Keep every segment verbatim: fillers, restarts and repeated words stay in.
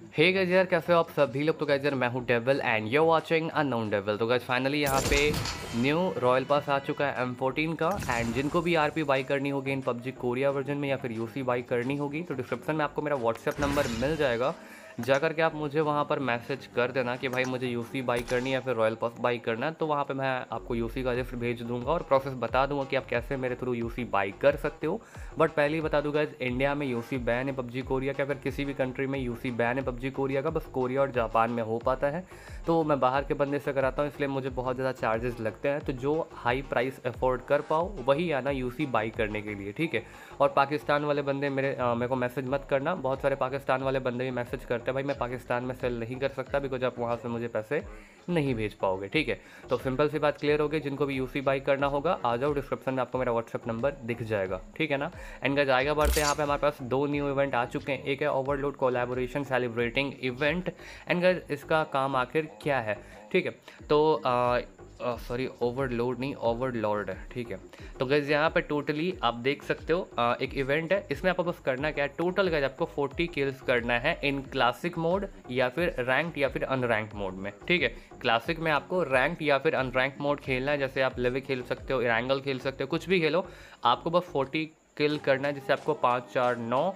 Hey guys यार, कैसे हो आप सभी लोग। तो गाइस यार मैं हूँ devil and you watching unknown devil. तो गाइस फाइनली यहाँ पे न्यू रॉयल पास आ चुका है एम फोर्टीन का। एंड जिनको भी आरपी बाई करनी होगी इन पबजी कोरिया वर्जन में या फिर यूसी बाई करनी होगी तो डिस्क्रिप्शन में आपको मेरा व्हाट्सएप नंबर मिल जाएगा। जा करके आप मुझे वहाँ पर मैसेज कर देना कि भाई मुझे यूसी बाई करनी है या फिर रॉयल पास बाई करना है, तो वहाँ पे मैं आपको यूसी का लिस्ट भेज दूंगा और प्रोसेस बता दूंगा कि आप कैसे मेरे थ्रू यूसी बाई कर सकते हो। बट पहले ही बता दूंगा, इंडिया में यूसी बैन है पबजी कोरिया का, फिर किसी भी कंट्री में यूसी बैन है पबजी कोरिया का, बस कोरिया और जापान में हो पाता है। तो मैं बाहर के बंदे से कराता हूँ, इसलिए मुझे बहुत ज़्यादा चार्जेस लगते हैं। तो जो हाई प्राइस अफोर्ड कर पाओ वही आना यूसी बाई करने के लिए, ठीक है। और पाकिस्तान वाले बंदे मेरे आ, मेरे को मैसेज मत करना। बहुत सारे पाकिस्तान वाले बंदे भी मैसेज करते हैं, भाई मैं पाकिस्तान में सेल नहीं कर सकता बिकॉज आप वहाँ से मुझे पैसे नहीं भेज पाओगे, ठीक है। तो सिंपल सी बात क्लियर हो गई। जिनको भी यूसी बाई करना होगा आ जाओ, डिस्क्रिप्शन में आपको मेरा व्हाट्सएप नंबर दिख जाएगा, ठीक है ना। एंड गाइस आगे बढ़ते हैं, यहाँ पे हमारे पास दो न्यू इवेंट आ चुके हैं। एक है overload collaboration celebrating event. And guys इसका काम आखिर क्या है, ठीक है। तो सॉरी ओवरलोड नहीं ओवरलॉर्ड है, ठीक है। तो गाइस यहाँ पे टोटली आप देख सकते हो आ, एक इवेंट है। इसमें आपको बस करना क्या है, टोटल गाइस आपको फोर्टी किल्स करना है इन क्लासिक मोड या फिर रैंक्ड या फिर अनरैंक्ड मोड में, ठीक है। क्लासिक में आपको रैंक्ड या फिर अनरैंक्ड मोड खेलना है, जैसे आप लेवे खेल सकते हो, इरेंगल खेल सकते हो, कुछ भी खेलो। आपको बस फोर्टी किल करना है, जिससे आपको पाँच चार नौ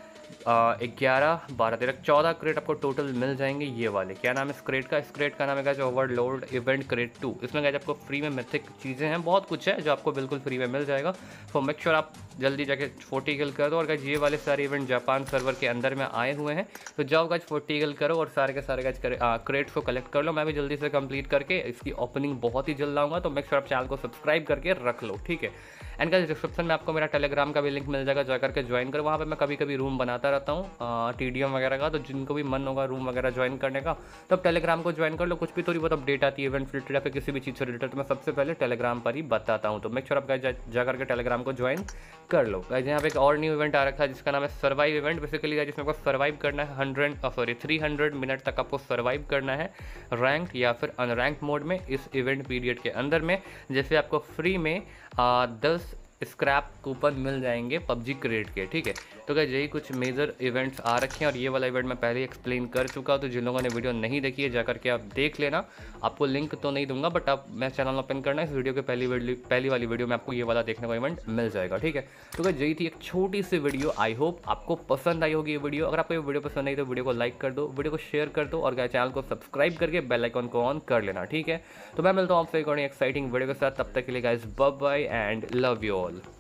ग्यारह बारह तेरह चौदह क्रेट आपको टोटल मिल जाएंगे। ये वाले क्या नाम है इस क्रेट का, इस क्रेट का नाम है guys overload event crate two. इसमें गाइस आपको फ्री में मिथिक चीज़ें हैं, बहुत कुछ है जो आपको बिल्कुल फ्री में मिल जाएगा। तो मेक श्योर आप जल्दी जाके फोर्टी किल कर दो। और गाइस ये वाले सारे इवेंट जापान सर्वर के अंदर में आए हुए हैं, तो जाओ गाइस फोर्टी किल करो और सारे के सारे गाइस क्रेट्स को कलेक्ट कर लो। मैं भी जल्दी से कंप्लीट करके इसकी ओपनिंग बहुत ही जल्द लाऊंगा, तो मेक श्योर आप चैनल को सब्सक्राइब करके रख लो, ठीक है। एंड गाइस डिस्क्रिप्शन में आपको मेरा टेलीग्राम का भी लिंक मिल जाएगा, जाकर के ज्वाइन करो। वहाँ पे मैं कभी कभी रूम बनाता रहता हूँ टीडीएम वगैरह का, तो जिनको भी मन होगा रूम वगैरह ज्वाइन करने का तो अब टेलीग्राम को ज्वाइन कर लो। कुछ भी थोड़ी बहुत अपडेट आती है इवेंट रिलेटेड या फिर किसी भी चीज़ से रिलेटेड, तो मैं सबसे पहले टेलीग्राम पर ही बताता हूँ। तो मेक श्योर आप गाइस जा, जा करके टेलीग्राम को ज्वाइन कर लो। गाइस यहाँ पे एक और न्यू इवेंट आ रखा है जिसका नाम है सर्वाइव इवेंट। बेसिकली जिसमें आपको सर्वाइव करना है hundred sorry three hundred minute तक आपको सर्वाइव करना है रैंक या फिर अनरैंक मोड में इस इवेंट पीरियड के अंदर में। जैसे आपको फ्री में दस स्क्रैप कूपन मिल जाएंगे पबजी क्रेट के, ठीक है। तो क्या यही कुछ मेजर इवेंट्स आ रखे हैं और ये वाला इवेंट मैं पहले एक्सप्लेन कर चुका हूँ, तो जिन लोगों ने वीडियो नहीं देखी है जाकर के आप देख लेना। आपको लिंक तो नहीं दूंगा बट आप मैं चैनल ओपन करना, इस वीडियो के पहली वीडियो पहली वाली वीडियो में आपको ये वाला देखने का इवेंट मिल जाएगा, ठीक है। तो क्या यही थी एक छोटी सी वीडियो, आई होप आपको पसंद आई होगी ये वीडियो। अगर आपको ये वीडियो पसंद आई तो वीडियो को लाइक कर दो, वीडियो को शेयर कर दो और क्या चैनल को सब्सक्राइब करके बेल आइकन को ऑन कर लेना, ठीक है। तो मैं मिलता हूँ आपसे एक और एक्साइटिंग वीडियो के साथ, तब तक के लिए guys bye bye and love you all.